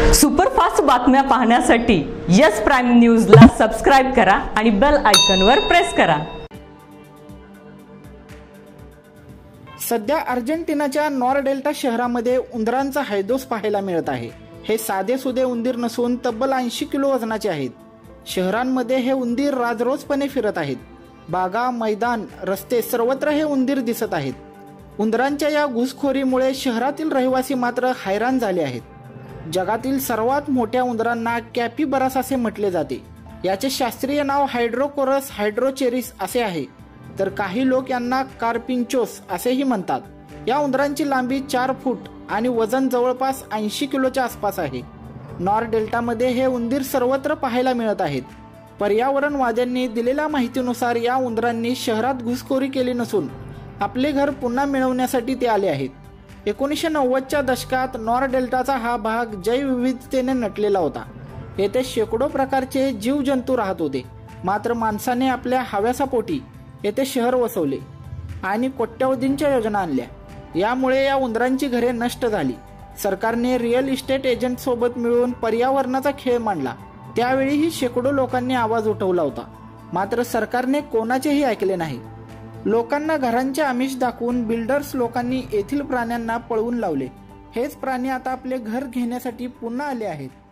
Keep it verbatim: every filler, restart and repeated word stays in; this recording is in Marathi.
सुपरफास्ट बातम्या पाहण्यासाठी यस प्राईम न्यूजला सबस्क्राइब करा आणि बेल आयकॉनवर प्रेस करा। सध्या अर्जेंटिनाच्या नॉरडेल्टा शहरामध्ये उंदरांचा हैदोस पाहायला मिळत आहे। हे साधे सुधे उंदीर नसून तब्बल ऐंशी किलो वजनाचे आहेत। शहरांमध्ये हे उंदीर राजरोसपणे फिरत आहेत। बागा, मैदान, रस्ते सर्वत्र हे उंदीर दिसत आहेत। उंदरांच्या या घुसखोरीमुळे शहरातील रहिवासी मात्र हैराण झाले आहेत। जगातील सर्वात मोठ्या उंदरांना कॅपिबरास असे म्हटले जाते। याचे शास्त्रीय नाव हायड्रोकोरस हायड्रोचेरिस असे आहे, तर काही लोक यांना कार्पिंचोस असेही म्हणतात। या उंदरांची लांबी चार फूट आणि वजन जवळपास ऐंशी किलोच्या आसपास आहे। नॉर्थ डेल्टामध्ये हे उंदीर सर्वत्र पाहायला मिळत आहेत। पर्यावरणवाद्यांनी दिलेल्या माहितीनुसार या उंदरांनी शहरात घुसखोरी केली नसून आपले घर पुन्हा मिळवण्यासाठी ते आले आहेत। एकोणीसशे नव्वदच्या दशकात नॉर्थ डेल्टाचा हा भाग जैवविविधतेने नटलेला होता। येथे शेकडो प्रकारचे जीवजंतू राहत होते, मात्र माणसाने आपल्या हव्यासापोटी येथे शहर वसवले आणि कोट्यवधींच्या योजना आणल्या। यामुळे या उंदरांची घरे नष्ट झाली। सरकारने रिअल इस्टेट एजंट सोबत मिळून पर्यावरणाचा खेळ मांडला। त्यावेळीही शेकडो लोकांनी आवाज उठवला होता, मात्र सरकारने कोणाचेही ऐकले नाही। लोकांना घरांचे आमिष दाखवून बिल्डर्स लोकांनी येथील प्राण्यांना पळवून लावले। हेच प्राणी आता आपले घर घेण्यासाठी पुन्हा आले आहेत।